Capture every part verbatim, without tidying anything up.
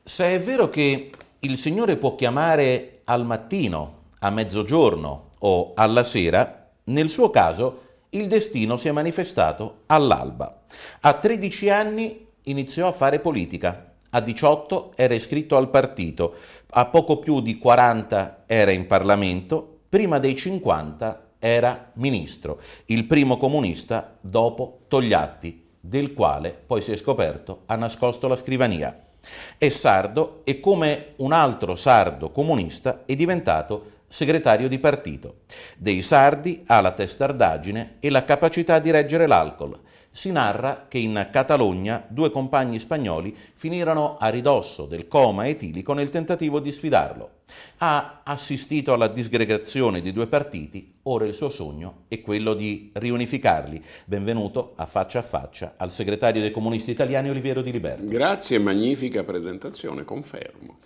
Se è vero che il Signore può chiamare al mattino, a mezzogiorno o alla sera, nel suo caso il destino si è manifestato all'alba. A tredici anni iniziò a fare politica, a diciotto era iscritto al partito, a poco più di quaranta era in Parlamento, prima dei cinquanta era ministro, il primo comunista dopo Togliatti, del quale poi si è scoperto ha nascosto la scrivania. È sardo e come un altro sardo comunista è diventato segretario di partito. Dei sardi ha la testardaggine e la capacità di reggere l'alcol. Si narra che in Catalogna due compagni spagnoli finirono a ridosso del coma etilico nel tentativo di sfidarlo. Ha assistito alla disgregazione di due partiti, ora il suo sogno è quello di riunificarli. Benvenuto a Faccia a Faccia al segretario dei comunisti italiani Oliviero Di Liberto. Grazie, magnifica presentazione, confermo.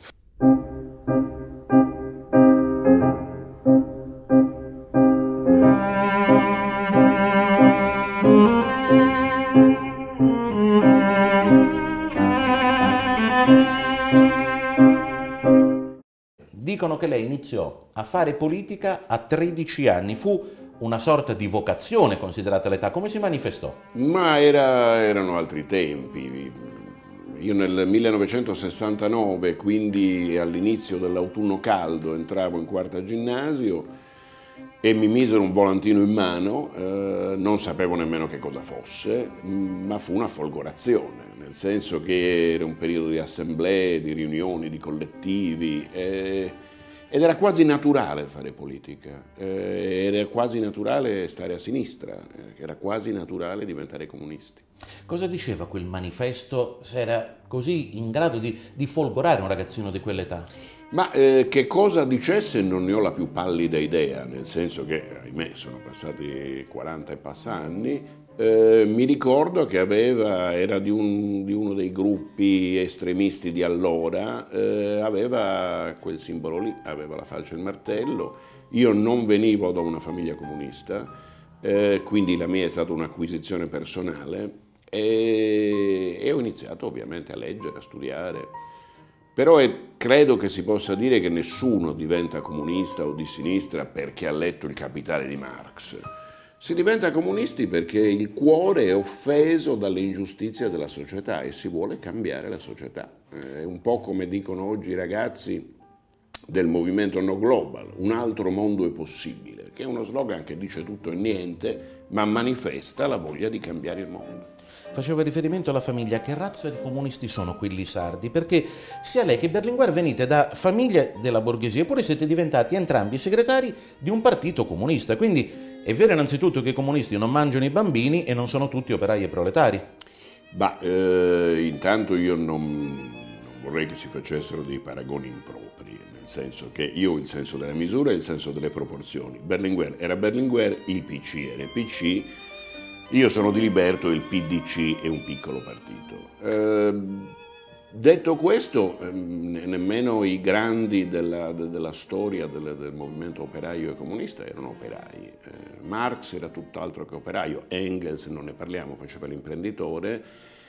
Dicono che lei iniziò a fare politica a tredici anni. Fu una sorta di vocazione considerata l'età. Come si manifestò? Ma era, erano altri tempi. Io nel millenovecentosessantanove, quindi all'inizio dell'autunno caldo, entravo in quarta ginnasio e mi misero un volantino in mano, eh, non sapevo nemmeno che cosa fosse, ma fu una folgorazione, nel senso che era un periodo di assemblee, di riunioni, di collettivi, eh, ed era quasi naturale fare politica, eh, era quasi naturale stare a sinistra, eh, era quasi naturale diventare comunisti. Cosa diceva quel manifesto se era così in grado di, di folgorare un ragazzino di quell'età? Ma eh, che cosa dicesse non ne ho la più pallida idea, nel senso che, ahimè, sono passati quaranta e passa anni. Eh, mi ricordo che aveva, era di, un, di uno dei gruppi estremisti di allora, eh, aveva quel simbolo lì, aveva la falce e il martello. Io non venivo da una famiglia comunista, eh, quindi la mia è stata un'acquisizione personale e, e ho iniziato ovviamente a leggere, a studiare. Però è, credo che si possa dire che nessuno diventa comunista o di sinistra perché ha letto Il Capitale di Marx. Si diventa comunisti perché il cuore è offeso dalle ingiustizie della società e si vuole cambiare la società. È un po' come dicono oggi i ragazzi del movimento No Global, un altro mondo è possibile, che è uno slogan che dice tutto e niente, ma manifesta la voglia di cambiare il mondo. Faceva riferimento alla famiglia. Che razza di comunisti sono quelli sardi? Perché sia lei che Berlinguer venite da famiglie della borghesia, eppure siete diventati entrambi segretari di un partito comunista. Quindi è vero innanzitutto che i comunisti non mangiano i bambini e non sono tutti operai e proletari. Bah, eh, intanto io non, non vorrei che si facessero dei paragoni impropri, nel senso che io ho il senso della misura e il senso delle proporzioni. Berlinguer era Berlinguer, il P C era il P C. Io sono Di Liberto, il P D C è un piccolo partito. Eh, detto questo, eh, nemmeno i grandi della, de, della storia del, del movimento operaio e comunista erano operai. Eh, Marx era tutt'altro che operaio, Engels, non ne parliamo, faceva l'imprenditore,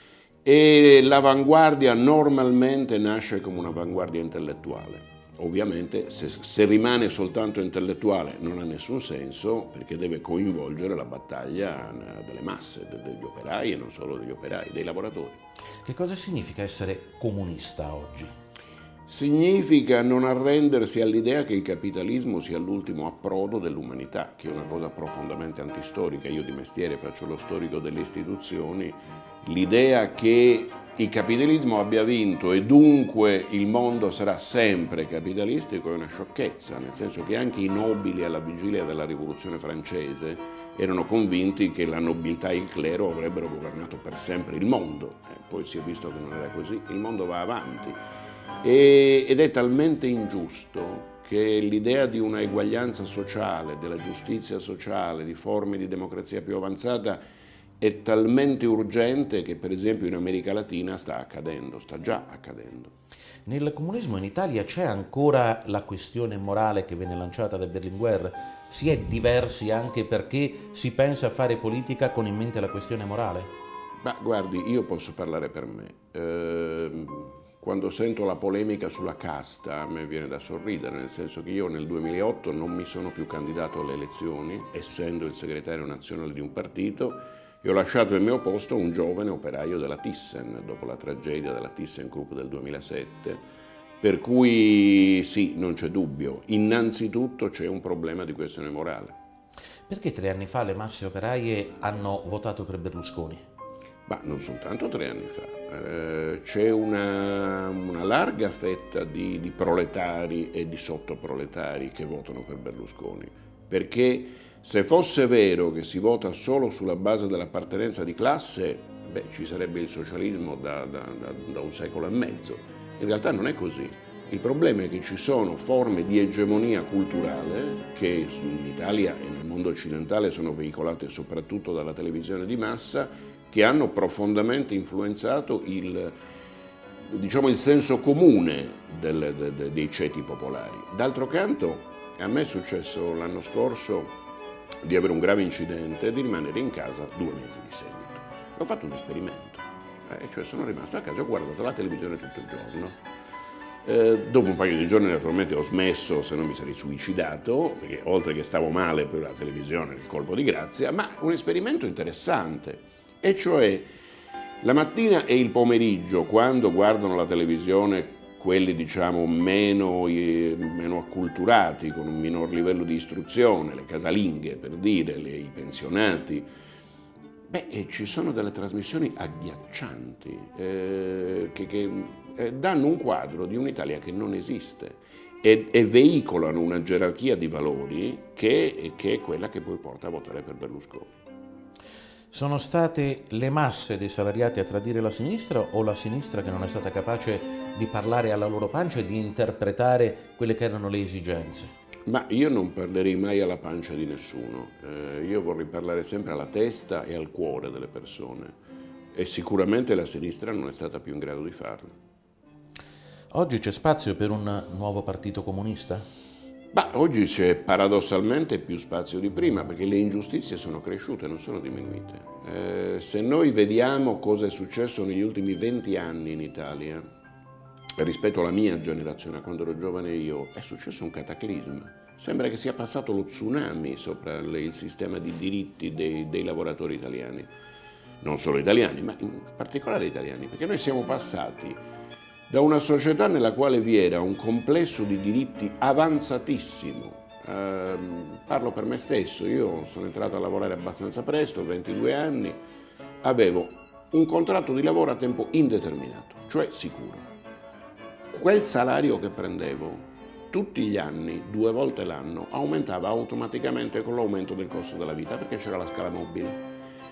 e l'avanguardia normalmente nasce come un'avanguardia intellettuale. Ovviamente se, se rimane soltanto intellettuale non ha nessun senso, perché deve coinvolgere la battaglia delle masse, degli operai e non solo degli operai, dei lavoratori. Che cosa significa essere comunista oggi? Significa non arrendersi all'idea che il capitalismo sia l'ultimo approdo dell'umanità, che è una cosa profondamente antistorica. Io di mestiere faccio lo storico delle istituzioni. L'idea che il capitalismo abbia vinto e dunque il mondo sarà sempre capitalistico è una sciocchezza, nel senso che anche i nobili alla vigilia della rivoluzione francese erano convinti che la nobiltà e il clero avrebbero governato per sempre il mondo. Eh, poi si è visto che non era così, il mondo va avanti e, ed è talmente ingiusto che l'idea di una eguaglianza sociale, della giustizia sociale, di forme di democrazia più avanzata è talmente urgente che per esempio in America Latina sta accadendo, sta già accadendo. Nel comunismo in Italia c'è ancora la questione morale che venne lanciata da Berlinguer? Si è diversi anche perché si pensa a fare politica con in mente la questione morale? Ma guardi, io posso parlare per me. Eh, quando sento la polemica sulla casta a me viene da sorridere, nel senso che io nel duemilaotto non mi sono più candidato alle elezioni, essendo il segretario nazionale di un partito, e ho lasciato il mio posto a un giovane operaio della Thyssen, dopo la tragedia della ThyssenKrupp del duemilasette, per cui sì, non c'è dubbio, innanzitutto c'è un problema di questione morale. Perché tre anni fa le masse operaie hanno votato per Berlusconi? Ma non soltanto tre anni fa, eh, c'è una, una larga fetta di, di proletari e di sottoproletari che votano per Berlusconi, perché se fosse vero che si vota solo sulla base dell'appartenenza di classe, beh, ci sarebbe il socialismo da, da, da, da un secolo e mezzo. In realtà non è così. Il problema è che ci sono forme di egemonia culturale che in Italia e nel mondo occidentale sono veicolate soprattutto dalla televisione di massa, che hanno profondamente influenzato il, diciamo, il senso comune del, de, de, dei ceti popolari. D'altro canto, a me è successo l'anno scorso di avere un grave incidente e di rimanere in casa due mesi di seguito. Ho fatto un esperimento, eh, cioè sono rimasto a casa e ho guardato la televisione tutto il giorno. Eh, dopo un paio di giorni naturalmente ho smesso, se no mi sarei suicidato, perché oltre che stavo male per la televisione, il colpo di grazia, ma un esperimento interessante. E cioè la mattina e il pomeriggio, quando guardano la televisione quelli diciamo meno, meno acculturati, con un minor livello di istruzione, le casalinghe per dire, le, i pensionati, beh, ci sono delle trasmissioni agghiaccianti eh, che, che eh, danno un quadro di un'Italia che non esiste e, e veicolano una gerarchia di valori che, che è quella che poi porta a votare per Berlusconi. Sono state le masse dei salariati a tradire la sinistra o la sinistra che non è stata capace di parlare alla loro pancia e di interpretare quelle che erano le esigenze? Ma io non parlerei mai alla pancia di nessuno, eh, io vorrei parlare sempre alla testa e al cuore delle persone e sicuramente la sinistra non è stata più in grado di farlo. Oggi c'è spazio per un nuovo partito comunista? Ma oggi c'è paradossalmente più spazio di prima perché le ingiustizie sono cresciute, non sono diminuite. Eh, se noi vediamo cosa è successo negli ultimi venti anni in Italia, rispetto alla mia generazione, quando ero giovane io, è successo un cataclisma. Sembra che sia passato lo tsunami sopra il sistema di diritti dei, dei lavoratori italiani. Non solo italiani, ma in particolare italiani, perché noi siamo passati da una società nella quale vi era un complesso di diritti avanzatissimo. Eh, parlo per me stesso, io sono entrato a lavorare abbastanza presto, ventidue anni, avevo un contratto di lavoro a tempo indeterminato, cioè sicuro. Quel salario che prendevo tutti gli anni, due volte l'anno, aumentava automaticamente con l'aumento del costo della vita perché c'era la scala mobile.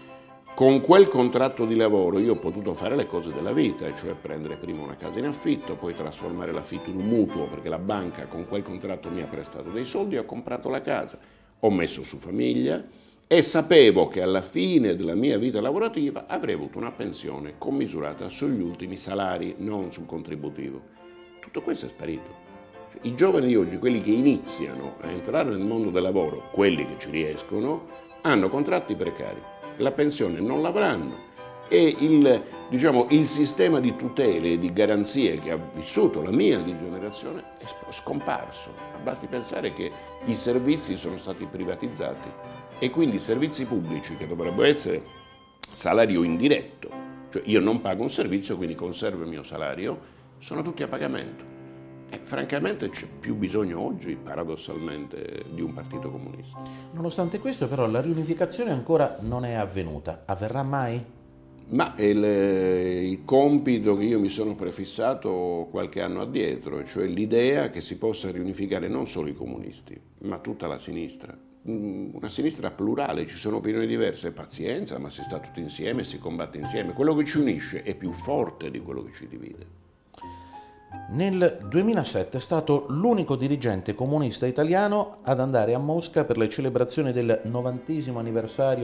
Con quel contratto di lavoro io ho potuto fare le cose della vita, cioè prendere prima una casa in affitto, poi trasformare l'affitto in un mutuo perché la banca con quel contratto mi ha prestato dei soldi e ho comprato la casa, ho messo su famiglia e sapevo che alla fine della mia vita lavorativa avrei avuto una pensione commisurata sugli ultimi salari, non sul contributivo. Tutto questo è sparito. I giovani di oggi, quelli che iniziano a entrare nel mondo del lavoro, quelli che ci riescono, hanno contratti precari. La pensione non l'avranno e il, diciamo, il sistema di tutele e di garanzie che ha vissuto la mia generazione è scomparso. Basti pensare che i servizi sono stati privatizzati e quindi i servizi pubblici, che dovrebbero essere salario indiretto, cioè io non pago un servizio quindi conservo il mio salario, sono tutti a pagamento. E francamente c'è più bisogno oggi, paradossalmente, di un partito comunista. Nonostante questo, però, la riunificazione ancora non è avvenuta. Avverrà mai? Ma il, il compito che io mi sono prefissato qualche anno addietro, cioè l'idea che si possa riunificare non solo i comunisti, ma tutta la sinistra. Una sinistra plurale, ci sono opinioni diverse, pazienza, ma si sta tutti insieme, si combatte insieme. Quello che ci unisce è più forte di quello che ci divide. Nel duemilasette è stato l'unico dirigente comunista italiano ad andare a Mosca per le celebrazioni del novantesimo anniversario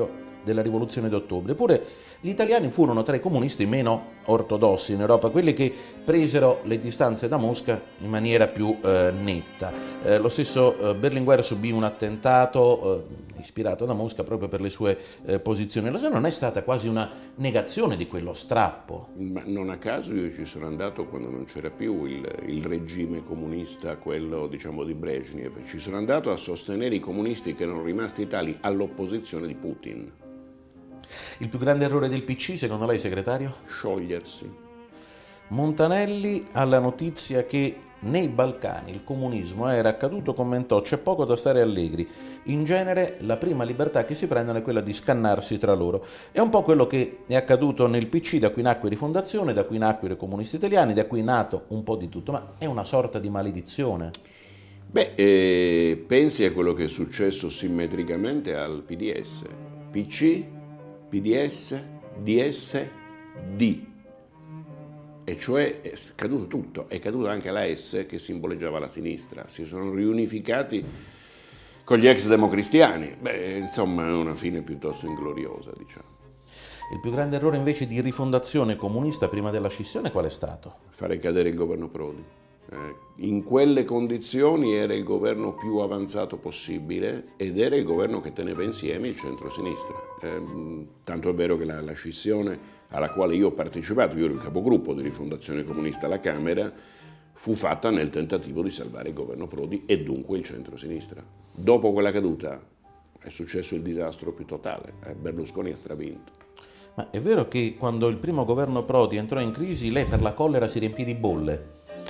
della rivoluzione d'ottobre. Eppure gli italiani furono tra i comunisti meno ortodossi in Europa, quelli che presero le distanze da Mosca in maniera più eh, netta. Eh, lo stesso eh, Berlinguer subì un attentato eh, ispirato da Mosca proprio per le sue eh, posizioni. La sua non è stata quasi una negazione di quello strappo? Ma non a caso io ci sono andato quando non c'era più il, il regime comunista, quello diciamo di Brezhnev. Ci sono andato a sostenere i comunisti che erano rimasti tali all'opposizione di Putin. Il più grande errore del P C, secondo lei, segretario? Sciogliersi. Montanelli, alla notizia che nei Balcani il comunismo era accaduto, commentò: c'è poco da stare allegri. In genere la prima libertà che si prendono è quella di scannarsi tra loro. È un po' quello che è accaduto nel P C, da cui nacque Rifondazione, da cui nacquero i comunisti italiani, da cui è nato un po' di tutto, ma è una sorta di maledizione. Beh, eh, pensi a quello che è successo simmetricamente al P D S. P C, P D S, D S, D. E cioè è caduto tutto, è caduto anche la S che simboleggiava la sinistra. Si sono riunificati con gli ex democristiani. Beh, insomma, è una fine piuttosto ingloriosa, diciamo. Il più grande errore invece di Rifondazione comunista prima della scissione qual è stato? Fare cadere il governo Prodi. Eh, in quelle condizioni era il governo più avanzato possibile ed era il governo che teneva insieme il centro-sinistra. Eh, tanto è vero che la, la scissione alla quale io ho partecipato, io ero il capogruppo di Rifondazione Comunista alla Camera, fu fatta nel tentativo di salvare il governo Prodi e dunque il centro-sinistra. Dopo quella caduta è successo il disastro più totale, eh, Berlusconi ha stravinto. Ma è vero che quando il primo governo Prodi entrò in crisi lei per la collera si riempì di bolle?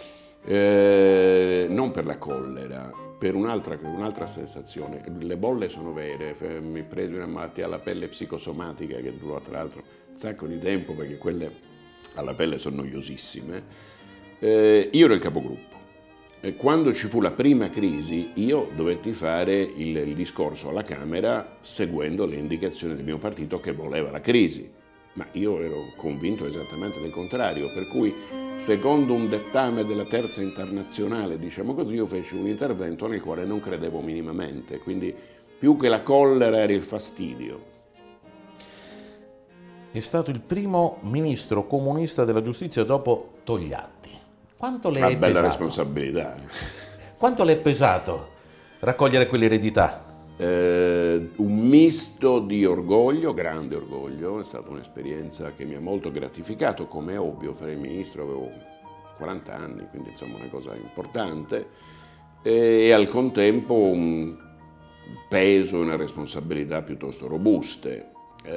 Eh, non per la collera, per un'altra, un'altra sensazione. Le bolle sono vere, mi presi una malattia alla pelle psicosomatica che durò tra l'altro un sacco di tempo perché quelle alla pelle sono noiosissime. Eh, io ero il capogruppo e quando ci fu la prima crisi io dovetti fare il, il discorso alla Camera seguendo le indicazioni del mio partito che voleva la crisi. Ma io ero convinto esattamente del contrario, per cui secondo un dettame della terza internazionale, diciamo così, io feci un intervento nel quale non credevo minimamente, quindi più che la collera era il fastidio. È stato il primo ministro comunista della giustizia dopo Togliatti. Quanto le Una è bella pesato? responsabilità. Quanto le è pesato raccogliere quell'eredità? Eh, un misto di orgoglio, grande orgoglio, è stata un'esperienza che mi ha molto gratificato, come è ovvio, fare il ministro, avevo quaranta anni, quindi insomma una cosa importante, e al contempo un peso e una responsabilità piuttosto robuste.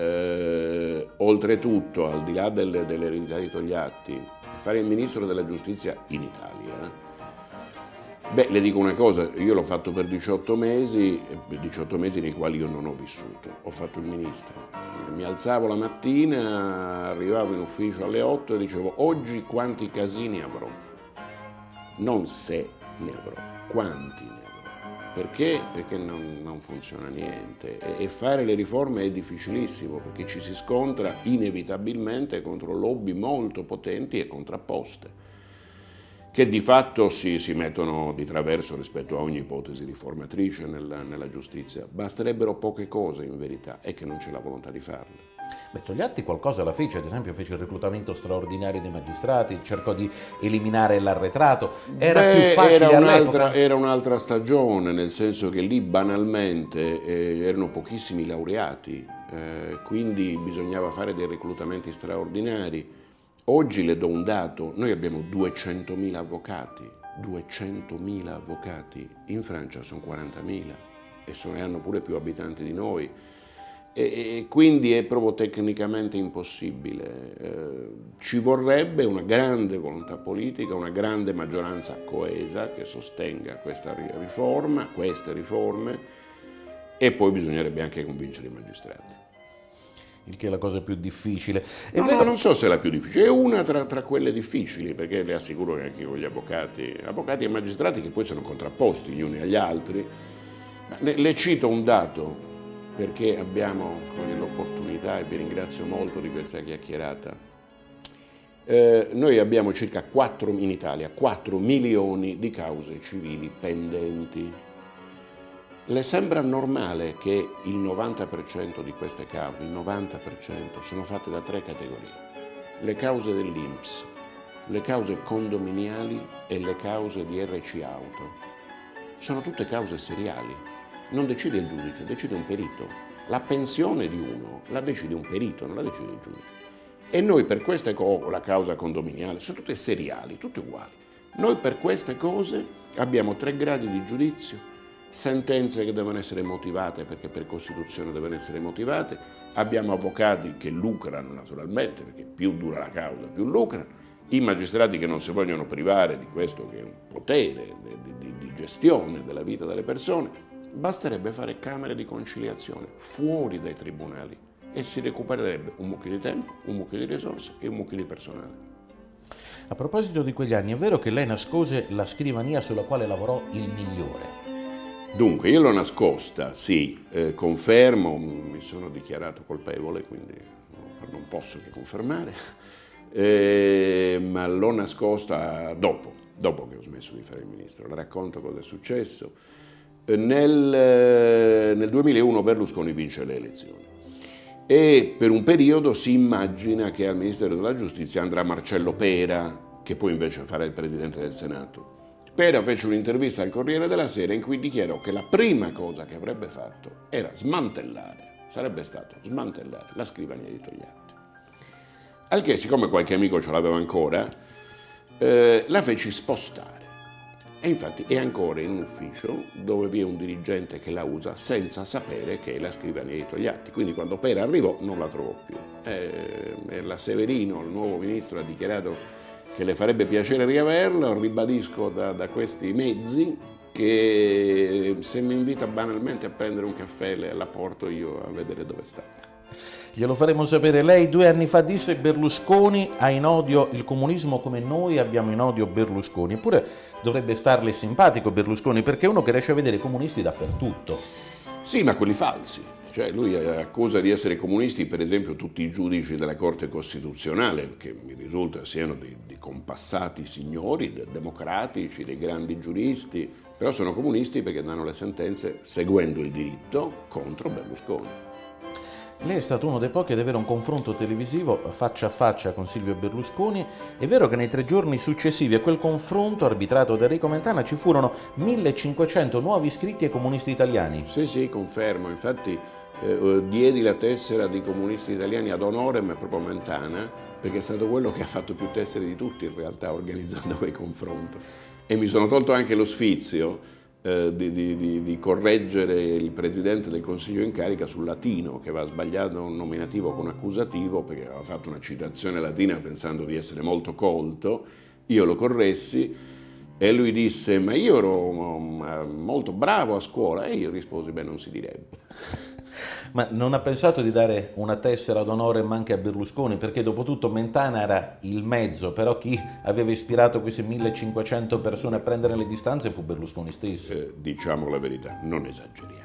Eh, oltretutto, al di là delle, dell'eredità di Togliatti, fare il ministro della giustizia in Italia, beh, le dico una cosa, io l'ho fatto per diciotto mesi, diciotto mesi nei quali io non ho vissuto, ho fatto il ministro. Mi alzavo la mattina, arrivavo in ufficio alle otto e dicevo oggi quanti casini avrò, non se ne avrò, quanti ne avrò. Perché? Perché non, non funziona niente e, e fare le riforme è difficilissimo perché ci si scontra inevitabilmente contro lobby molto potenti e contrapposte, che di fatto si, si mettono di traverso rispetto a ogni ipotesi riformatrice nella, nella giustizia. Basterebbero poche cose in verità e che non c'è la volontà di farle. Beh, Togliatti qualcosa la fece, ad esempio fece il reclutamento straordinario dei magistrati, cercò di eliminare l'arretrato, era Beh, più facile era all'epoca? un'altra, era un'altra stagione, nel senso che lì banalmente eh, erano pochissimi laureati, eh, quindi bisognava fare dei reclutamenti straordinari. Oggi le do un dato, noi abbiamo duecentomila avvocati, duecentomila avvocati, in Francia sono quarantamila e sono, hanno pure più abitanti di noi e, e quindi è proprio tecnicamente impossibile. Eh, ci vorrebbe una grande volontà politica, una grande maggioranza coesa che sostenga questa riforma, queste riforme e poi bisognerebbe anche convincere i magistrati. Il che è la cosa più difficile. È No, vero... no, non so se è la più difficile, è una tra, tra quelle difficili, perché le assicuro che anche con gli avvocati, avvocati e magistrati che poi sono contrapposti gli uni agli altri. Le, le cito un dato, perché abbiamo l'opportunità, e vi ringrazio molto di questa chiacchierata, eh, noi abbiamo circa quattro, in Italia quattro milioni di cause civili pendenti. Le sembra normale che il novanta per cento di queste cause, il novanta per cento, sono fatte da tre categorie. Le cause dell'I N P S, le cause condominiali e le cause di R C Auto. Sono tutte cause seriali. Non decide il giudice, decide un perito. La pensione di uno la decide un perito, non la decide il giudice. E noi per queste cose, la causa condominiale, sono tutte seriali, tutte uguali. Noi per queste cose abbiamo tre gradi di giudizio, sentenze che devono essere motivate perché per Costituzione devono essere motivate, abbiamo avvocati che lucrano naturalmente perché più dura la causa più lucrano, i magistrati che non si vogliono privare di questo che è un potere di, di, di gestione della vita delle persone. Basterebbe fare camere di conciliazione fuori dai tribunali e si recupererebbe un mucchio di tempo, un mucchio di risorse e un mucchio di personale. A proposito di quegli anni, è vero che lei nascose la scrivania sulla quale lavorò il migliore? Dunque, io l'ho nascosta, sì, eh, confermo, mi sono dichiarato colpevole, quindi non posso che confermare, eh, ma l'ho nascosta dopo, dopo che ho smesso di fare il ministro. Le racconto cosa è successo. Nel, nel duemilauno Berlusconi vince le elezioni e per un periodo si immagina che al Ministero della Giustizia andrà Marcello Pera, che poi invece farà il Presidente del Senato. Pera fece un'intervista al Corriere della Sera in cui dichiarò che la prima cosa che avrebbe fatto era smantellare, sarebbe stato smantellare la scrivania di Togliatti. Al che, siccome qualche amico ce l'aveva ancora, eh, la feci spostare. E infatti è ancora in un ufficio dove vi è un dirigente che la usa senza sapere che è la scrivania di Togliatti. Quindi quando Pera arrivò non la trovò più. E, e la Severino, il nuovo ministro, ha dichiarato che le farebbe piacere riaverla. Ribadisco da, da questi mezzi che se mi invita banalmente a prendere un caffè la porto io a vedere dove sta. Glielo faremo sapere. Lei due anni fa disse: Berlusconi ha in odio il comunismo come noi abbiamo in odio Berlusconi. Eppure dovrebbe starle simpatico Berlusconi, perché è uno che riesce a vedere i comunisti dappertutto. Sì, ma quelli falsi. Cioè lui accusa di essere comunisti per esempio tutti i giudici della Corte Costituzionale, che mi risulta siano dei, dei compassati signori, dei democratici, dei grandi giuristi, però sono comunisti perché danno le sentenze seguendo il diritto contro Berlusconi. Lei è stato uno dei pochi ad avere un confronto televisivo faccia a faccia con Silvio Berlusconi. È vero che nei tre giorni successivi a quel confronto, arbitrato da Enrico Mentana, ci furono millecinquecento nuovi iscritti ai comunisti italiani? Sì, sì, confermo. Infatti eh, diedi la tessera di comunisti italiani ad honorem proprio Mentana, perché è stato quello che ha fatto più tessere di tutti in realtà organizzando quel confronto. E mi sono tolto anche lo sfizio eh, di, di, di, di correggere il Presidente del Consiglio in carica sul latino, che aveva sbagliato un nominativo con accusativo perché aveva fatto una citazione latina pensando di essere molto colto. Io lo corressi e lui disse: ma io ero molto bravo a scuola. E io risposi: beh, non si direbbe. Ma non ha pensato di dare una tessera d'onore anche a Berlusconi? Perché dopo tutto Mentana era il mezzo, però chi aveva ispirato queste millecinquecento persone a prendere le distanze fu Berlusconi stesso. Eh, diciamo la verità, non esageriamo.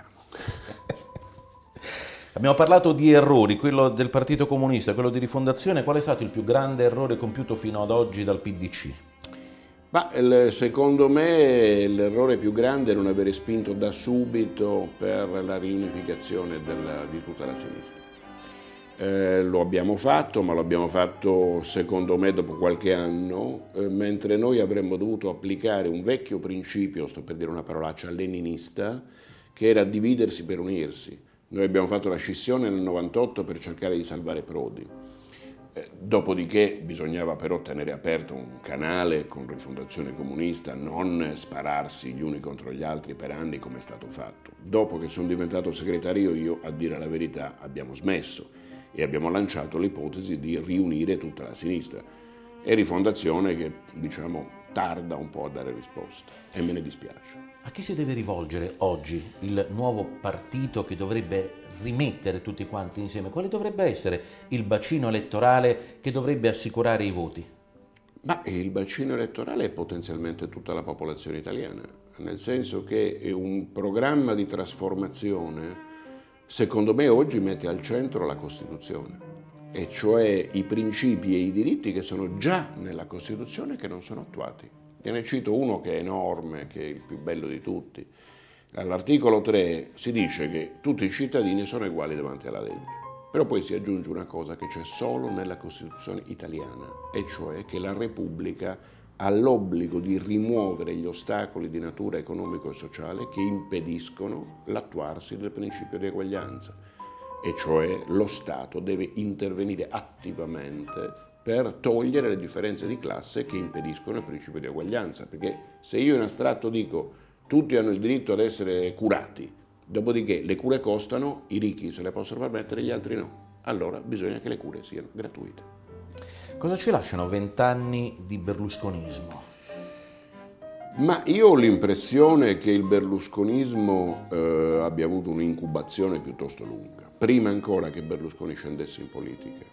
Abbiamo parlato di errori, quello del Partito Comunista, quello di Rifondazione. Qual è stato il più grande errore compiuto fino ad oggi dal P D C? Ma secondo me l'errore più grande è non avere spinto da subito per la riunificazione della, di tutta la sinistra. Eh, lo abbiamo fatto, ma lo abbiamo fatto secondo me dopo qualche anno, eh, mentre noi avremmo dovuto applicare un vecchio principio, sto per dire una parolaccia, leninista, che era dividersi per unirsi. Noi abbiamo fatto la scissione nel novantotto per cercare di salvare Prodi. Eh, dopodiché bisognava però tenere aperto un canale con Rifondazione Comunista, non spararsi gli uni contro gli altri per anni come è stato fatto. Dopo che sono diventato segretario io, a dire la verità, abbiamo smesso e abbiamo lanciato l'ipotesi di riunire tutta la sinistra. E Rifondazione che, diciamo, tarda un po' a dare risposta e me ne dispiace. A chi si deve rivolgere oggi il nuovo partito che dovrebbe rimettere tutti quanti insieme? Quale dovrebbe essere il bacino elettorale che dovrebbe assicurare i voti? Ma il bacino elettorale è potenzialmente tutta la popolazione italiana, nel senso che è un programma di trasformazione, secondo me oggi mette al centro la Costituzione, e cioè i principi e i diritti che sono già nella Costituzione e che non sono attuati. Ne cito uno che è enorme, che è il più bello di tutti, All'articolo tre si dice che tutti i cittadini sono uguali davanti alla legge, però poi si aggiunge una cosa che c'è solo nella Costituzione italiana, e cioè che la Repubblica ha l'obbligo di rimuovere gli ostacoli di natura economico e sociale che impediscono l'attuarsi del principio di eguaglianza, e cioè lo Stato deve intervenire attivamente per togliere le differenze di classe che impediscono il principio di eguaglianza, perché se io in astratto dico tutti hanno il diritto ad essere curati, dopodiché le cure costano, i ricchi se le possono permettere, gli altri no, allora bisogna che le cure siano gratuite. Cosa ci lasciano vent'anni di berlusconismo? Ma io ho l'impressione che il berlusconismo eh, abbia avuto un'incubazione piuttosto lunga, prima ancora che Berlusconi scendesse in politica.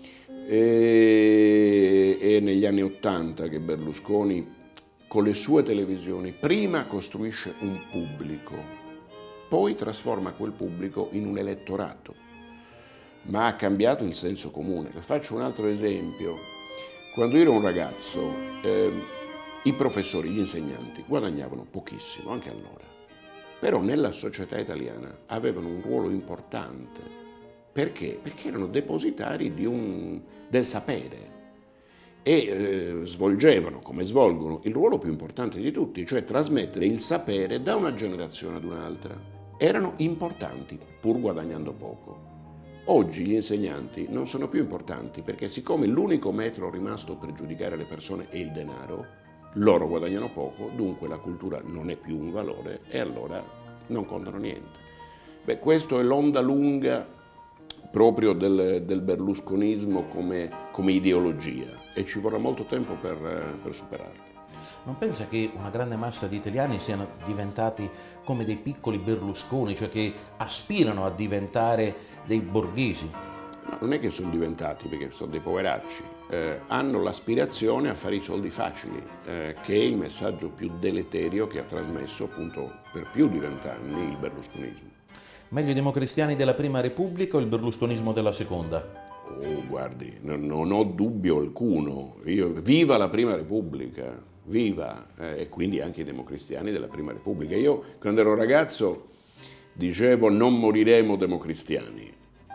E, e negli anni Ottanta che Berlusconi con le sue televisioni prima costruisce un pubblico, poi trasforma quel pubblico in un elettorato, ma ha cambiato il senso comune. Le faccio un altro esempio. Quando io ero un ragazzo, eh, i professori, gli insegnanti guadagnavano pochissimo, anche allora, però nella società italiana avevano un ruolo importante. Perché? Perché erano depositari di un, del sapere e eh, svolgevano, come svolgono, il ruolo più importante di tutti, cioè trasmettere il sapere da una generazione ad un'altra. Erano importanti, pur guadagnando poco. Oggi gli insegnanti non sono più importanti perché siccome l'unico metro rimasto per giudicare le persone è il denaro, loro guadagnano poco, dunque la cultura non è più un valore e allora non contano niente. Beh, questo è l'onda lunga proprio del, del berlusconismo come, come ideologia e ci vorrà molto tempo per, per superarlo. Non pensa che una grande massa di italiani siano diventati come dei piccoli Berlusconi, cioè che aspirano a diventare dei borghesi? No, non è che sono diventati, perché sono dei poveracci, eh, hanno l'aspirazione a fare i soldi facili, eh, che è il messaggio più deleterio che ha trasmesso appunto per più di vent'anni il berlusconismo. Meglio i democristiani della Prima Repubblica o il berlusconismo della Seconda? Oh, guardi, non, non ho dubbio alcuno. Io, viva la Prima Repubblica, viva, eh, e quindi anche i democristiani della Prima Repubblica. Io, quando ero ragazzo, dicevo non moriremo democristiani.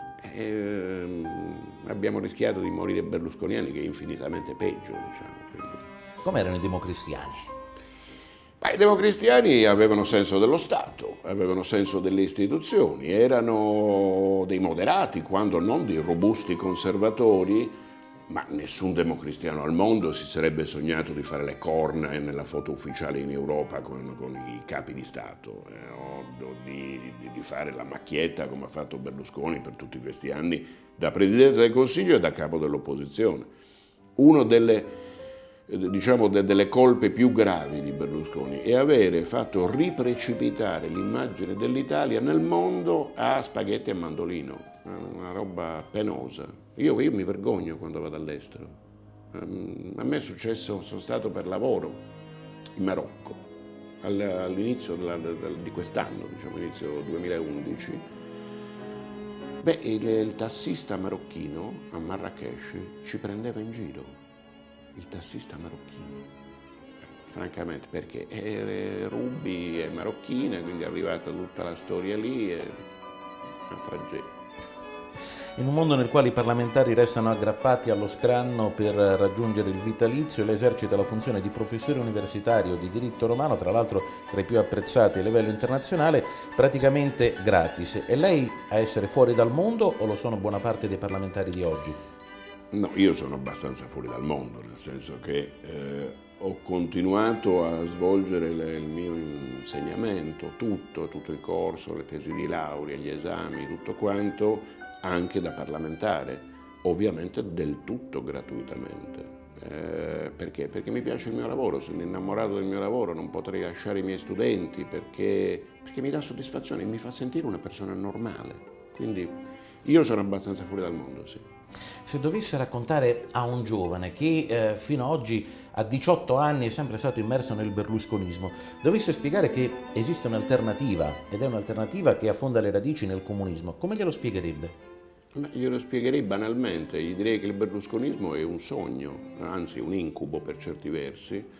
E, abbiamo rischiato di morire berlusconiani, che è infinitamente peggio, diciamo. Com'erano i democristiani? Ma i democristiani avevano senso dello Stato, avevano senso delle istituzioni, erano dei moderati, quando non dei robusti conservatori, ma nessun democristiano al mondo si sarebbe sognato di fare le corna nella foto ufficiale in Europa con, con i capi di Stato, eh, o di, di fare la macchietta come ha fatto Berlusconi per tutti questi anni da Presidente del Consiglio e da capo dell'opposizione. Uno delle diciamo delle colpe più gravi di Berlusconi è avere fatto riprecipitare l'immagine dell'Italia nel mondo a spaghetti e mandolino, una roba penosa. Io, io mi vergogno quando vado all'estero. A me è successo, sono stato per lavoro in Marocco all'inizio di quest'anno, diciamo inizio duemilaundici. Beh, il, il tassista marocchino a Marrakech ci prendeva in giro. Il tassista marocchino, francamente, perché è Ruby è marocchina, quindi è arrivata tutta la storia lì, è una tragedia. In un mondo nel quale i parlamentari restano aggrappati allo scranno per raggiungere il vitalizio, lei esercita la funzione di professore universitario di diritto romano, tra l'altro tra i più apprezzati a livello internazionale, praticamente gratis. È lei a essere fuori dal mondo o lo sono buona parte dei parlamentari di oggi? No, io sono abbastanza fuori dal mondo, nel senso che eh, ho continuato a svolgere le, il mio insegnamento, tutto, tutto il corso, le tesi di laurea, gli esami, tutto quanto, anche da parlamentare, ovviamente del tutto gratuitamente. Eh, perché? Perché mi piace il mio lavoro, sono innamorato del mio lavoro, non potrei lasciare i miei studenti perché, perché mi dà soddisfazione, mi fa sentire una persona normale. Quindi io sono abbastanza fuori dal mondo, sì. Se dovesse raccontare a un giovane che eh, fino ad oggi a diciotto anni è sempre stato immerso nel berlusconismo, dovesse spiegare che esiste un'alternativa ed è un'alternativa che affonda le radici nel comunismo, come glielo spiegherebbe? Ma glielo spiegherei banalmente, gli direi che il berlusconismo è un sogno, anzi un incubo per certi versi,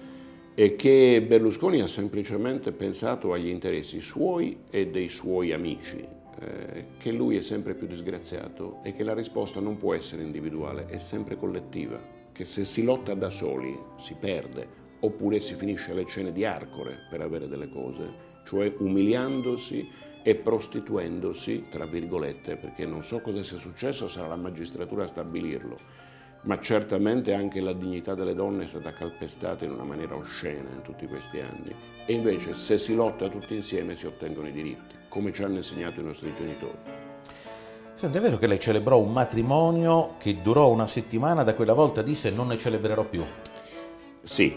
e che Berlusconi ha semplicemente pensato agli interessi suoi e dei suoi amici, eh, che lui è sempre più disgraziato e che la risposta non può essere individuale, è sempre collettiva, che se si lotta da soli si perde, oppure si finisce alle cene di Arcore per avere delle cose, cioè umiliandosi e prostituendosi, tra virgolette, perché non so cosa sia successo, sarà la magistratura a stabilirlo, ma certamente anche la dignità delle donne è stata calpestata in una maniera oscena in tutti questi anni. E invece se si lotta tutti insieme si ottengono i diritti, come ci hanno insegnato i nostri genitori. Senti, è vero che lei celebrò un matrimonio che durò una settimana, da quella volta disse non ne celebrerò più? Sì,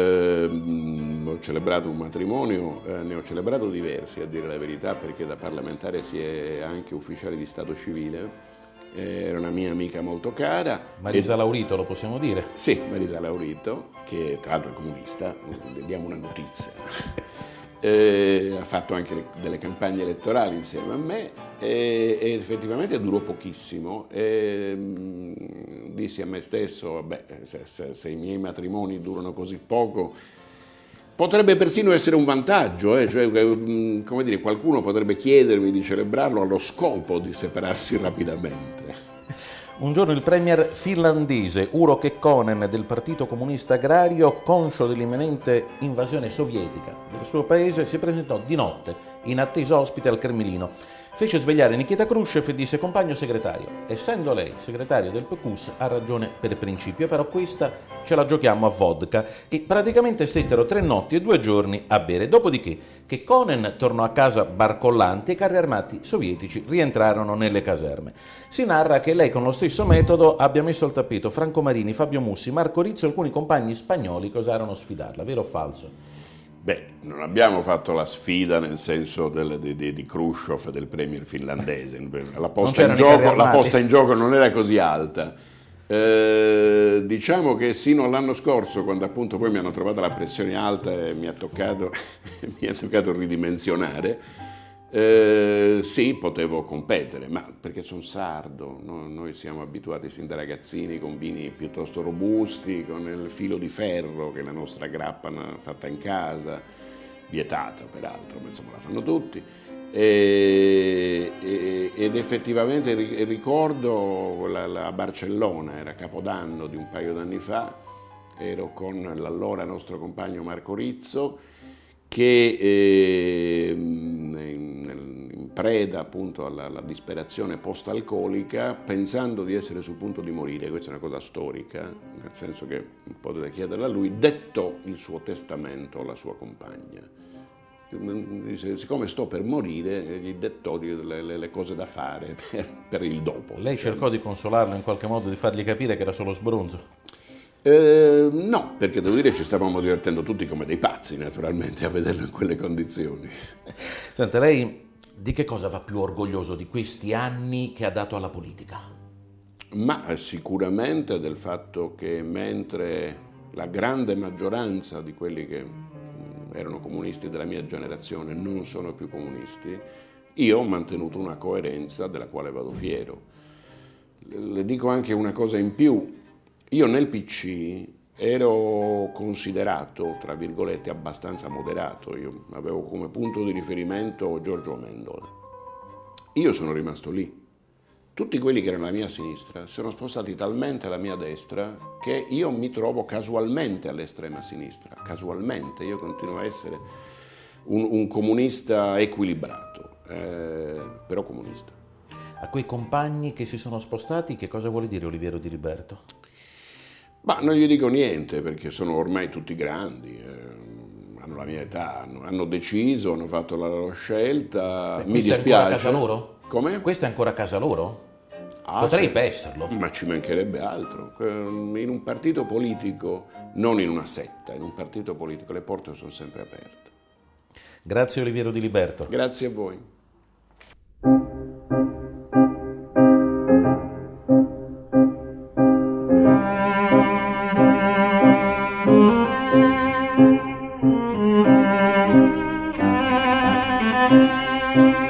ehm, ho celebrato un matrimonio, eh, ne ho celebrato diversi a dire la verità, perché da parlamentare si è anche ufficiale di stato civile, eh, era una mia amica molto cara. Marisa e... Laurito, lo possiamo dire? Sì, Marisa Laurito, che tra l'altro è comunista, diamo una notizia. Eh, ha fatto anche delle campagne elettorali insieme a me e, e effettivamente durò pochissimo. E, mh, dissi a me stesso, vabbè, se, se, se i miei matrimoni durano così poco, potrebbe persino essere un vantaggio, eh? Cioè, mh, come dire, qualcuno potrebbe chiedermi di celebrarlo allo scopo di separarsi rapidamente. Un giorno il premier finlandese Urho Kekkonen del Partito Comunista Agrario, conscio dell'imminente invasione sovietica del suo paese, si presentò di notte in attesa ospite al Cremlino. Fece svegliare Nikita Khrushchev e disse: compagno segretario, essendo lei segretario del P Q S ha ragione per principio, però questa ce la giochiamo a vodka. E praticamente stettero tre notti e due giorni a bere. Dopodiché Kekkonen tornò a casa barcollante e i carri armati sovietici rientrarono nelle caserme. Si narra che lei con lo stesso metodo abbia messo al tappeto Franco Marini, Fabio Mussi, Marco Rizzo e alcuni compagni spagnoli che osarono sfidarla, vero o falso? Beh, non abbiamo fatto la sfida nel senso del, di, di, di Khrushchev, del premier finlandese, la posta, in gioco, la posta in gioco non era così alta. Eh, diciamo che sino all'anno scorso, quando appunto poi mi hanno trovato la pressione alta e mi ha toccato, mi ha toccato ridimensionare, eh, sì, potevo competere, ma perché sono sardo, no? Noi siamo abituati sin da ragazzini con vini piuttosto robusti, con il filo di ferro che è la nostra grappa fatta in casa, vietata peraltro, ma insomma la fanno tutti. E, e, ed effettivamente ricordo la, la Barcellona, era Capodanno di un paio d'anni fa, ero con l'allora nostro compagno Marco Rizzo, che eh, in, in preda appunto alla, alla disperazione post-alcolica, pensando di essere sul punto di morire, questa è una cosa storica, nel senso che potete chiederla a lui, dettò il suo testamento alla sua compagna. Siccome sto per morire, gli dettò le, le, le cose da fare per, per il dopo. Lei cercò di consolarlo in qualche modo, di fargli capire che era solo sbronzo? Eh, no, perché devo dire ci stavamo divertendo tutti come dei pazzi, naturalmente, a vederlo in quelle condizioni. Senta, lei di che cosa va più orgoglioso di questi anni che ha dato alla politica? Ma sicuramente del fatto che mentre la grande maggioranza di quelli che erano comunisti della mia generazione non sono più comunisti, io ho mantenuto una coerenza della quale vado fiero. Le dico anche una cosa in più. Io nel P C ero considerato, tra virgolette, abbastanza moderato. Io avevo come punto di riferimento Giorgio Amendola. Io sono rimasto lì. Tutti quelli che erano alla mia sinistra sono spostati talmente alla mia destra che io mi trovo casualmente all'estrema sinistra. Casualmente, io continuo a essere un, un comunista equilibrato, eh, però comunista. A quei compagni che si sono spostati, che cosa vuole dire Oliviero Diliberto? Ma non gli dico niente perché sono ormai tutti grandi, eh, hanno la mia età, hanno, hanno deciso, hanno fatto la loro scelta. Beh, mi dispiace. È ancora a casa loro? Come? Questa è ancora a casa loro? Ah, Potrebbe sì. esserlo. Ma ci mancherebbe altro. In un partito politico, non in una setta, in un partito politico le porte sono sempre aperte. Grazie Oliviero Diliberto. Grazie a voi. Thank you.